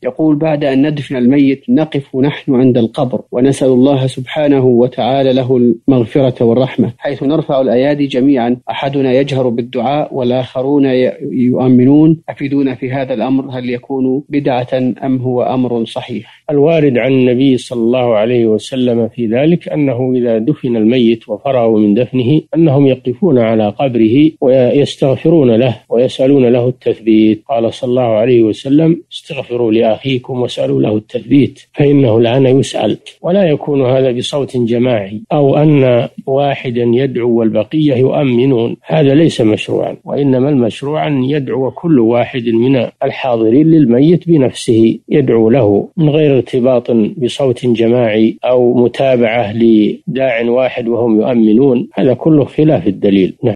يقول: بعد أن ندفن الميت نقف نحن عند القبر ونسأل الله سبحانه وتعالى له المغفرة والرحمة، حيث نرفع الأيادي جميعا، أحدنا يجهر بالدعاء والآخرون يؤمنون. أفيدونا في هذا الأمر، هل يكون بدعة أم هو أمر صحيح؟ الوارد عن النبي صلى الله عليه وسلم في ذلك أنه إذا دفن الميت وفرغوا من دفنه أنهم يقفون على قبره ويستغفرون له ويسألون له التثبيت. قال صلى الله عليه وسلم: استغفروا لأخيكم واسألوا له التثبيت فإنه الآن يسأل. ولا يكون هذا بصوت جماعي أو أن واحدا يدعو والبقية يؤمنون، هذا ليس مشروعا، وإنما المشروع أن يدعو كل واحد من الحاضرين للميت بنفسه، يدعو له من غير ارتباط بصوت جماعي أو متابعة لداع واحد وهم يؤمنون، هذا كله خلاف الدليل.